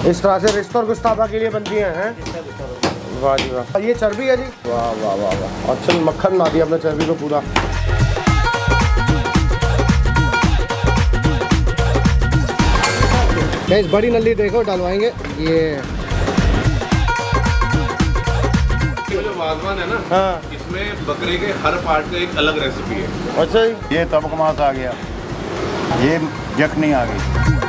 इस तरह से रिश्तों और गुस्ताबा के लिए बनती हैं। वाह जी वाह। ये चर्बी है जी। वाह वाह वाह वाह। और चल मक्खन बना दिया अपने चर्बी को पूरा। इस बड़ी नली देखो डलवाएंगे। ये जो वाजवान है ना, हाँ, इसमें बकरे के हर पार्ट का एक अलग रेसिपी है। अच्छा जी। ये तबक मांस आ गया, ये यखनी आ गई।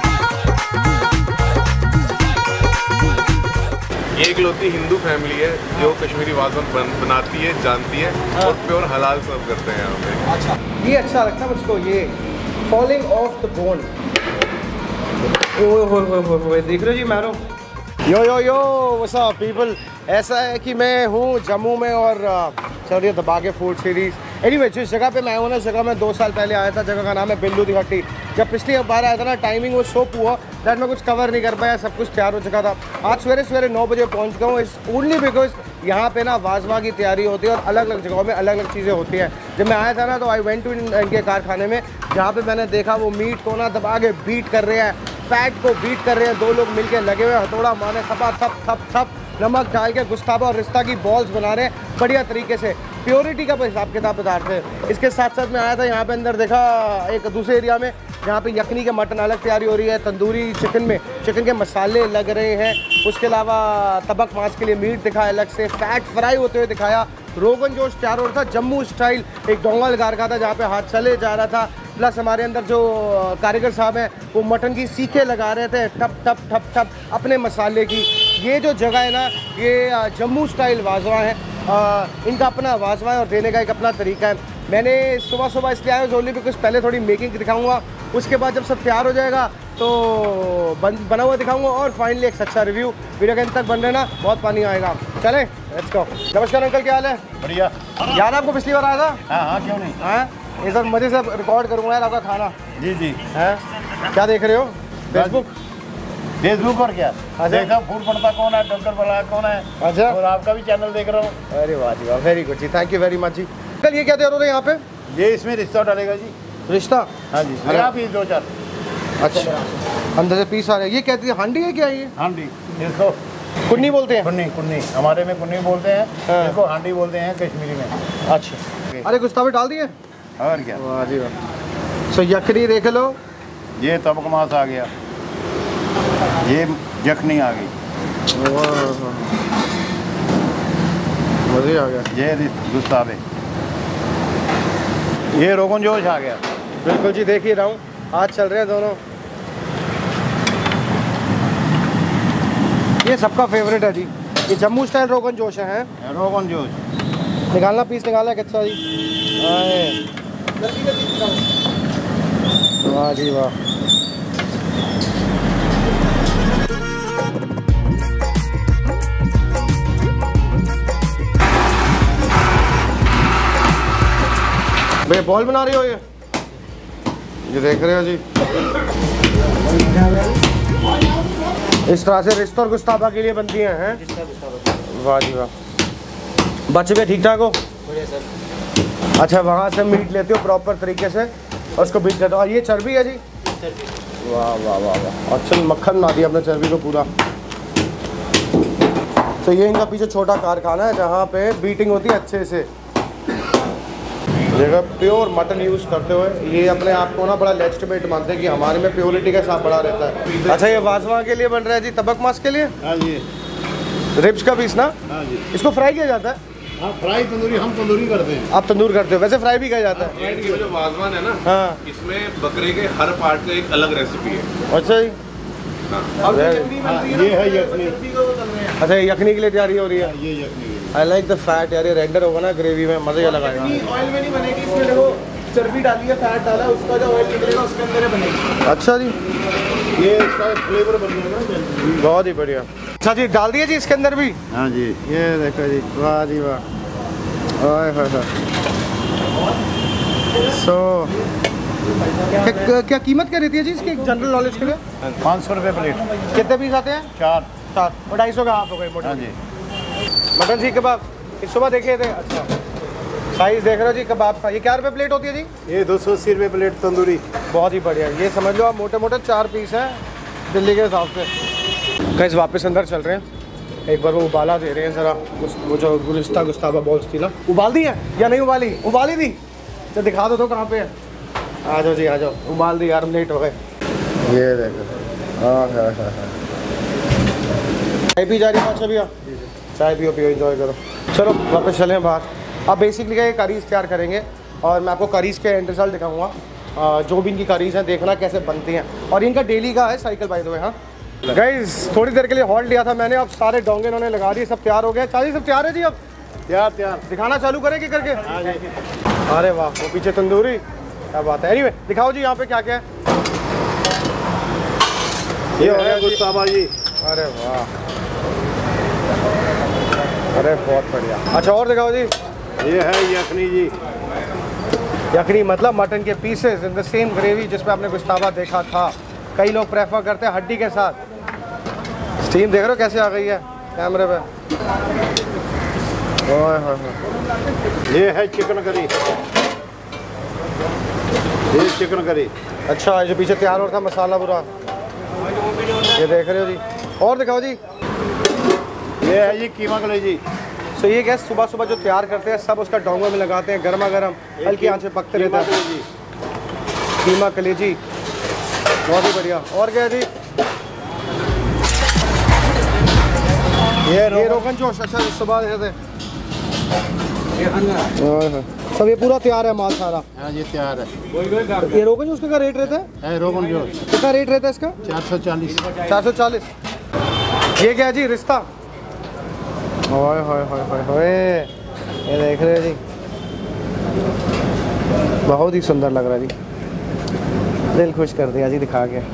ये इकलौती हिंदू फैमिली है जो कश्मीरी वाजवान बनाती है, जानती है, और प्योर हलाल सर्व करते हैं यहाँ पे। अच्छा, ये अच्छा लगता है मुझको। ये falling off the bone. Oh देख रहे हो जी marrow. Yo what's up people. ऐसा है कि मैं हूँ जम्मू में और चल रही है दबाके फूड सीरीज़। एनीवे जिस जगह पे मैं हूँ ना, उस जगह में 2 साल पहले आया था। जगह का नाम है बिल्लू दी हट्टी। जब पिछली बार आया था ना, टाइमिंग वो सो पुअर दैट मैं कुछ कवर नहीं कर पाया, सब कुछ तैयार हो चुका था। आज सवेरे 9 बजे पहुँच गया हूँ। इस ओनली बिकॉज यहाँ पे ना वाजवा की तैयारी होती है और अलग अलग जगहों में अलग अलग चीज़ें होती हैं। जब मैं आया था ना, तो आई वेंट टू इनके कारखाने में, जहाँ पे मैंने देखा वो मीट को ना दबा के बीट कर रहे हैं, फैट को बीट कर रहे हैं। 2 लोग मिलके लगे हुए हथौड़ा मारने, थपा थप थप थप नमक डाल के गुस्ताबा और रिश्ता की बॉल्स बना रहे हैं बढ़िया तरीके से। प्योरिटी का हिसाब किताब बता रहे थे। इसके साथ साथ मैं आया था यहाँ पे अंदर, देखा एक दूसरे एरिया में जहाँ पे यखनी के मटन अलग तैयारी हो रही है, तंदूरी चिकन में चिकन के मसाले लग रहे हैं, उसके अलावा तबक मांस के लिए मीट दिखाया अलग से, फैट फ्राई होते हुए दिखाया, रोगन जोश तैयार हो रहा था जम्मू स्टाइल, एक डोंगा लगा रखा था जहाँ पे हाथ चले जा रहा था। प्लस हमारे अंदर जो कारीगर साहब हैं वो मटन की सीखें लगा रहे थे ठप ठप ठप ठप अपने मसाले की। ये जो जगह है ना, ये जम्मू स्टाइल वाजवा है। इनका अपना वाजवा है और देने का एक अपना तरीका है। मैंने सुबह इसलिए आया ओनली बिकॉज पहले थोड़ी मेकिंग दिखाऊंगा, उसके बाद जब सब तैयार हो जाएगा तो बना हुआ दिखाऊंगा और फाइनली एक सच्चा रिव्यू। वीडियो के अंत तक बन रहे ना, बहुत पानी आएगा। चले लेट्स गो। नमस्कार अंकल, क्या हाल है? बढ़िया। याद आपको पिछली बार आया था? हाँ क्यों नहीं। हाँ, इस बार मज़े से रिकॉर्ड करूँगा यार आपका खाना। जी है। क्या देख रहे हो? फेसबुक और क्या? अच्छा। देखा फूड पड़ता कौन है, डॉक्टर बला कौन है। अच्छा। और आपका भी चैनल देख रहा हूँ। अरे वाह जी वाह, वेरी गुड जी, थैंक यू वेरी मच जी। कल ये क्या तैयार हो रहा है यहाँ पे? ये इसमें रिश्ता डालेगा जी। रिश्ता? हाँ जी, अरे आप ही 2-4। अच्छा, अंदर से पीस आ रहे हैं। ये कहती है हांडी है क्या ये? हांडी, इसको कुन्नी बोलते हैं। कुन्नी हमारे में कुन्नी बोलते हैं। हाँ। इसको हांडी बोलते हैं कश्मीरी में। अच्छा, अरे गुस्तावे डाल दिए? और क्या। वाह जी वाह। सो यखनी देख लो। ये तबक मांस आ गया, ये यखनी आ गई, मज़े आ गया। ये गुस्तावे, ये रोगन जोश आ गया। बिल्कुल जी, देख ही रहा हूँ, आज चल रहे हैं दोनों। ये सबका फेवरेट है जी, ये जम्मू स्टाइल रोगन जोश है। रोगन जोश निकालना, पीस निकालना है कितना जी? वाह जी वाह। भैया बॉल बना रही हो? ये देख रहे हो जी, इस तरह से रिश्तों और गुस्ताबा के लिए बनती हैं। वाह जी वाह। बच्चे भी ठीक ठाक हो? अच्छा, वहाँ से मीट लेते हो प्रॉपर तरीके से और उसको बीट करते हो। और ये चर्बी है जी? वाह वाह वाह वाह। और चल मक्खन बना दिया अपने चर्बी को पूरा। तो ये इनका पीछे छोटा कारखाना है जहाँ पे बीटिंग होती है अच्छे से। जगह प्योर मटन यूज़ करते हुए ये अपने आप को ना बड़ा लेजिटिमेट मानते हैं कि हमारे में प्योरिटी का हिसाब बड़ा रहता है। अच्छा, ये वाजवा के लिए बन रहा है जी, तबक मांस के लिए? हाँ जी। रिब्स का पीस ना? हाँ जी। इसको फ्राई किया जाता है? हाँ, फ्राई तंदूरी, हम तंदूरी करते हैं। आप तंदूर करते हो, वैसे फ्राई भी किया जाता है? ये जो वाजवान है ना, हाँ, इसमें बकरे के हर पार्ट का एक अलग रेसिपी है। अच्छा जी। और ये है यखनी। अच्छा, ये यखनी के लिए तैयारी हो रही है। ये yakhni. I like the fat यार, ये रेंडर होगा ना ग्रेवी में, मज़े अलग आएगा। ऑयल में नहीं बनेगी, इसमें देखो चर्बी डाली है, फैट डाला है, उसका जो ऑयल निकलेगा उसके अंदर बनेगी। अच्छा जी, ये इसका फ्लेवर बन जाएगा। बहुत ही बढ़िया। अच्छा जी, डाल दिए जी इसके अंदर भी? हाँ जी। ये देखो जी, वाह जी वाह। सो क्या कीमत क्या रहती है जी इसकी, जनरल नॉलेज के लिए? 500 रुपये प्लेट। कितने पीस आते हैं? 4 और 250 का हाफ हो गए मोटे। हाँ जी। मटन सीख कबाब सुबह देखे थे। अच्छा, साइज़ देख रहे हो जी कबाब का। ये क्या रुपये प्लेट होती है जी? ये 280 रुपये प्लेट तंदूरी। बहुत ही बढ़िया। ये समझ लो आप मोटे मोटे 4 पीस हैं दिल्ली के हिसाब से। गाइस वापस अंदर चल रहे हैं, एक बार वो उबाला दे रहे हैं ज़रा, वो जो गुस्ताबा बॉल्स थी ना, उबाल दी है या नहीं उबाली? उबाली थी, तो दिखा दो तो कहाँ पे है। आ जाओ जी आ जाओ, उबाल दी यार, लेट हो गए। ये देखो, हाँ चाय पी जा रही है अच्छा भैया, चाय पियो पियो, एंजॉय करो। चलो वापस चलें बाहर। अब बेसिकली क्या, ये करीज़ तैयार करेंगे और मैं आपको करीज़ के एंड रिजल्ट दिखाऊंगा, जो भी इनकी करीज़ हैं, देखना कैसे बनती हैं। और इनका डेली का है साइकिल बाय द वे। हाँ गाइस थोड़ी देर के लिए हॉल्ट लिया था मैंने, अब सारे डोंगे इन्होंने लगा दिए, सब तैयार हो गया। चाची सब तैयार है जी? अब तैयार दिखाना चालू करें कि करके? अरे वाह, वो पीछे तंदूरी, क्या बात है। एनीवे दिखाओ जी यहाँ पे क्या क्या है। ये हो गया गुस्ताबा जी। अरे वाह, अरे बहुत बढ़िया। अच्छा और दिखाओ जी। ये है यखनी जी। यखनी मतलब मटन के pieces in the same gravy जिसमें आपने गुस्ताबा देखा था। कई लोग प्रेफर करते हैं हड्डी के साथ। स्टीम देख रहे हो कैसे आ गई है कैमरे पे। ओए होए होए। ये है चिकन करी। ये चिकन करी। अच्छा, जो पीछे तैयार हो रहा था मसाला पूरा, ये देख रहे हो जी। और दिखाओ जी। ये है जी कीमा कलेजी। सो ये गैस सुबह सुबह जो तैयार करते हैं सब उसका डोंगों में लगाते हैं, गर्मा गर्म हल्की आंच पे पकते रहता है। कीमा कलेजी, बहुत ही बढ़िया। और क्या है जी? ये रोगन जोश। अच्छा सुबह देते सब, ये पूरा तैयार है माल सारा? हाँ ये तैयार है। ये रोगन जोश का रेट रहता है? रोगन जोश कितना रेट रहता है इसका? 440। 440। ये क्या है जी? रिश्ता। ओए होए होए होए होए, ये देख रहे हो जी, बहुत ही सुंदर लग रहा है जी, दिल खुश कर दिया जी दिखा के।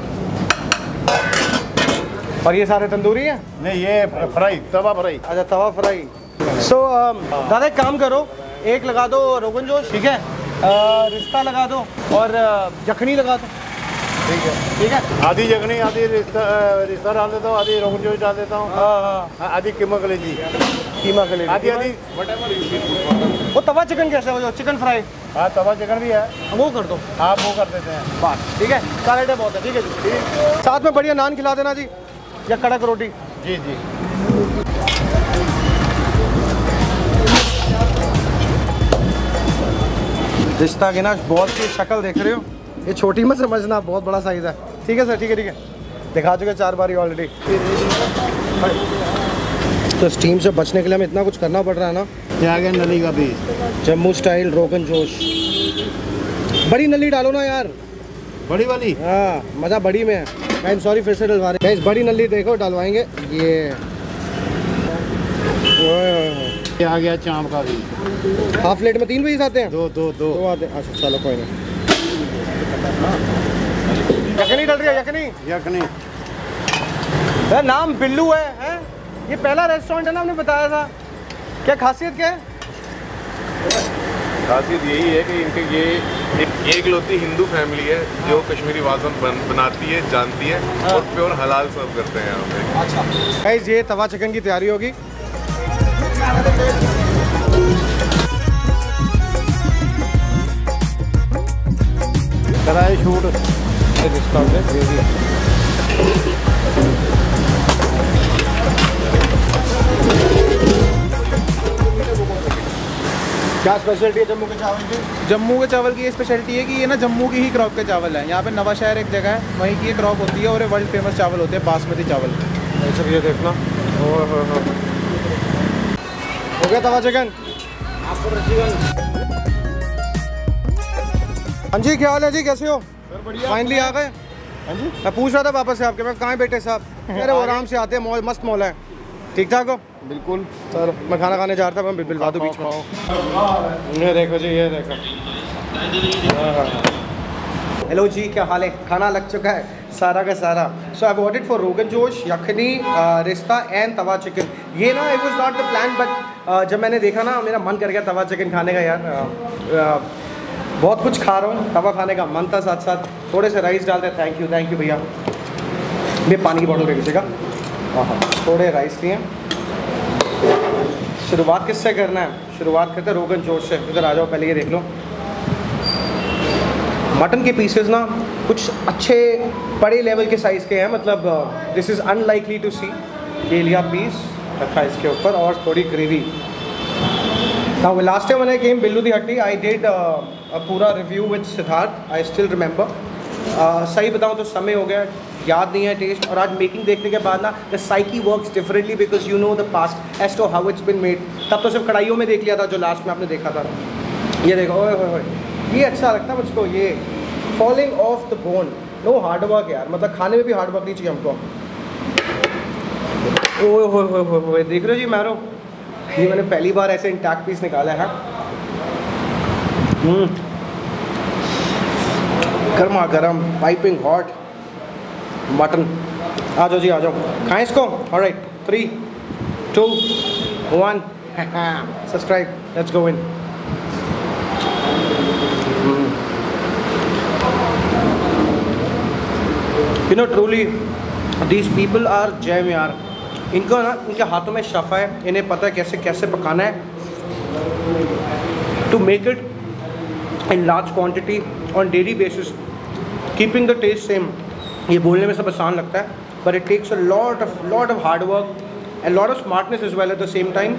और ये सारे तंदूरी हैं? नहीं ये फ्राई, तवा फ्राई। अच्छा तवा फ्राई। सो दादा एक काम करो, एक लगा दो रोगन जोश, ठीक है, रिश्ता लगा दो और यखनी लगा दो। ठीक है ठीक है। आधी यखनी, आधी रिश्ता डाल देता हूँ, आधी रोगन जोश डाल देता हूँ, आधी कीमा कलेजी, कीमा कलेजी, आधी आधी। वो तवा चिकन कैसे हो, जो चिकन फ्राई? हाँ तवा चिकन भी है, वो कर दो। आप वो कर देते हैं बात ठीक है, का रेट है बहुत है। ठीक है जी, साथ में बढ़िया नान खिला देना जी, या कड़क रोटी। जी जी। रिश्ता की ना बहुत की शक्ल देख रहे हो, ये छोटी मत समझना, बहुत बड़ा साइज़ है। ठीक है सर, ठीक है ठीक है, दिखा चुके 4 बार ऑलरेडी। तो स्टीम से बचने के लिए हमें इतना कुछ करना पड़ रहा है ना। क्या गया नली का पीस, जम्मू स्टाइल रोगन जोश। बड़ी नली डालो ना यार, बड़ी वाली। हाँ मज़ा बड़ी में है। आई एम सॉरी फिर से डलवा रहे हैं, बड़ी नली देखो डलवाएंगे। ये ये आ गया चाँप का भी। हाफ प्लेट में 3 पीस आते हैं? दो आते हैं। अच्छा चलो कोई नहीं। यखनी डल रही है, यखनी यखनी। नाम बिल्लू है? ये पहला रेस्टोरेंट है ना, आपने बताया था। क्या खासियत क्या है? खासियत यही है कि इनके ये एक लौती हिंदू फैमिली है जो कश्मीरी वाज़न बनाती है, जानती है और प्योर हलाल सर्व करते हैं यहाँ पे। अच्छा गाइस, ये तवा चिकन की तैयारी होगी। कराए शूट। क्या स्पेशलिटी है जम्मू के चावल की? जम्मू के चावल की ये स्पेशलिटी है कि ये ना जम्मू की ही क्रॉप के चावल है। यहाँ पे नवा शहर एक जगह है, वहीं की ये क्रॉप होती है और ये वर्ल्ड फेमस चावल होते हैं, बासमती चावल। अच्छा ये देखना, हो गया तवा चिकन। हाँ जी, क्या हाल है जी, कैसे हो? फाइनली आ गए। हाँ जी, मैं पूछ रहा था वापस से आपके, मैं कहाँ बैठे साहब? अरे वो आराम से आते हैं, मौज मस्त मौल है। ठीक ठाक हो? बिल्कुल। चलो मैं खाना खाने जा रहा था, मैं बिलवा दूँ बीच में। ये देखो जी, ये देखो। हेलो जी, क्या हाल है? खाना लग चुका है सारा का सारा। सो I ordered for rogan josh, यखनी, रिश्ता एंड तवा चिकन। ये ना it was not the plan, but जब मैंने देखा ना मेरा मन कर गया तवा चिकन खाने का यार। बहुत कुछ खा रहा हूँ, तवा खाने का मन था, साथ साथ थोड़े से राइस डालते। थैंक यू भैया। ये पानी की बॉटल दे किसी का। हाँ, थोड़े राइस लिए। शुरुआत किससे करना है? शुरुआत करते हैं रोगन जोश से। इधर आ जाओ, पहले ये देख लो। मटन के पीसेस ना कुछ अच्छे बड़े लेवल के साइज़ के हैं, मतलब this is unlikely to see. ये लिया पीस रखा इसके ऊपर और थोड़ी gravy. Now last time when I came Billu the Hatti, I did a पूरा review with Siddharth, I still remember. सही बताऊँ तो समय हो गया, याद नहीं है टेस्ट। और आज मेकिंग देखने के बाद ना the psyche works differently because you know the past as to how it's been made. तब तो सिर्फ कढ़ाइयों में देख लिया था जो लास्ट में आपने देखा था। ये देखो, ओए ओए ओए, ये अच्छा लगता है मुझको, ये falling off the bone. No hard work यार, मतलब खाने में भी हार्ड वर्क नहीं चाहिए हमको। ओए ओए ओए ओए, देख रहे हो जी मैरो, ये मैंने पहली बार ऐसे इंटैक्ट पीस निकाला है। गर्मा गर्म पाइपिंग हॉट मटन। आ जाओ जी, आ जाओ, खाएं इसको। Alright, 3, 2, 1, subscribe, let's go in. You know truly these people are gem यार। इनको ना, इनके हाथों में शफ़ा है, इन्हें पता है कैसे कैसे पकाना है। To make it in large quantity on daily basis, keeping the taste same. ये बोलने में सब आसान लगता है, but it takes a lot of hard work and lot of smartness as well at the same time.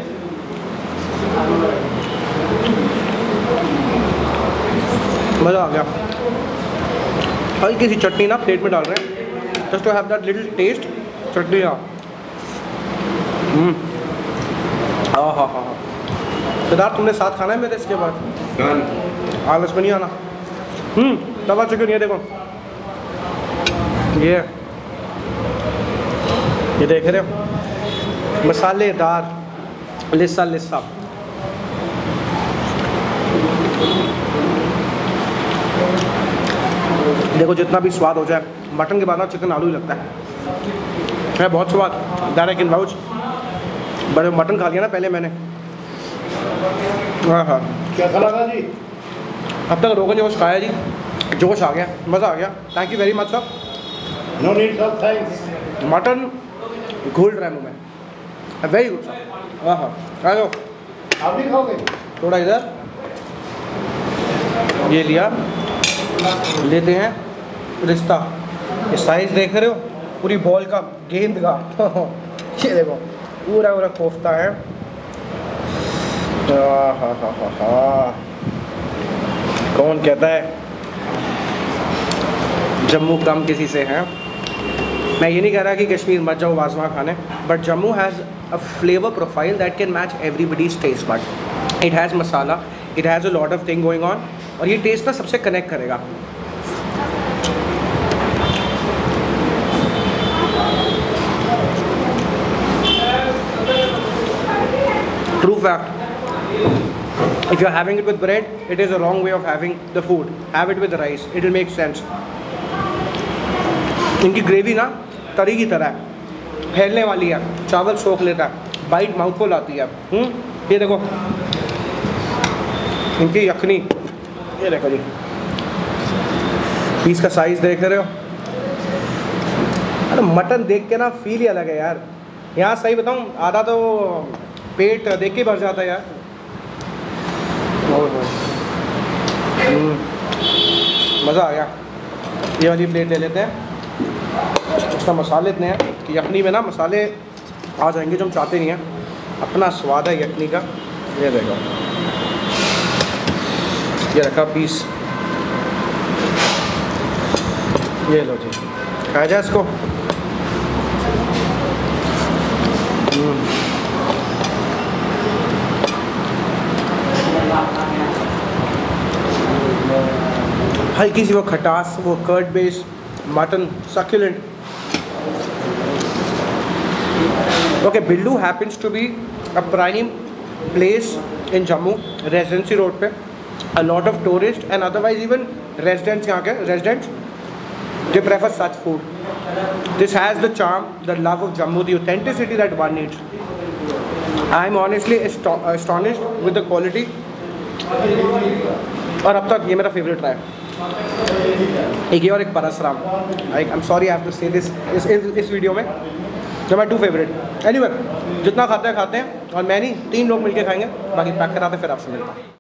मज़ा आ गया। हल्की सी चटनी ना प्लेट में डाल रहे हैं, just to have that little taste. Chutney हाँ, हाँ सिद्धार्थ, तुमने साथ खाना है मेरे इसके बाद? आलस में नहीं आना। तवा चिकन, ये देखो, ये देख रहे हो, मसालेदार, लिस्सा लिस्सा। देखो जितना भी स्वाद हो जाए, मटन के बाद ना चिकन आलू ही लगता है बहुत स्वाद। डायरेक्ट इन वाउच, बड़े मटन खा लिया ना पहले मैंने। हाँ हाँ, क्या खा था जी? अब तक रोगन जोश खाया जी, जोश आ गया, मज़ा आ गया। Thank you very much sir. No need sir, thanks. Mutton घुल रहा है मुँह में, वेरी गुड सर। हाँ हाँ, आ जाओ। आप भी खाओगे? थोड़ा इधर ये लिया, लेते हैं रिश्ता। ये साइज़ देख रहे हो, पूरी बॉल का, गेंद का। ये देखो पूरा पूरा कोफ्ता है। कौन कहता है जम्मू कम किसी से है? मैं ये नहीं कह रहा कि कश्मीर मत जाओ वाजवा खाने, but Jammu has a flavour profile that can match everybody's taste but. It has masala, it has a lot of thing going on, और ये टेस्ट ना सबसे कनेक्ट करेगा। True fact. If you're having it with bread, it is a wrong way of having the food. Have it with rice. It will make sense. इनकी gravy ना तरी की तरह है, फैलने वाली है, चावल सोख लेता है, बाइट माउथफुल आती है। ये देखो इनकी यखनी, ये देखो जी, पीस का साइज़ देख रहे हो। अरे मटन देख के ना फील ही अलग है यार। यहाँ सही बताऊँ, आधा तो पेट देख के भर जाता है यार। मज़ा आ गया। ये वाली प्लेट ले लेते हैं। उसका मसाले इतने हैं कि यखनी में ना मसाले आ जाएंगे जो हम चाहते नहीं हैं। अपना स्वाद है यखनी का। ये देखो, ये रखा पीस, ये लो जी, खाया जाए इसको। हल्की सी वो खटास, वो curd base mutton, succulent. Okay, Billu happens to be a prime place in Jammu, residency road पे। A lot of tourist and otherwise even residents, यहाँ के residents, they prefer such food. This has the charm, the love of Jammu, the authenticity that one needs. I am honestly astonished with the quality. और अब तक ये मेरा favourite रहा है। एक ये और एक Parasram. I am sorry I have to say this इस वीडियो में, जो मैं 2 फेवरेट। एनीवे, जितना खाते हैं और मैं नहीं, 3 लोग मिलके खाएंगे, बाकी पैक कराते फिर आपसे मिलता हूँ।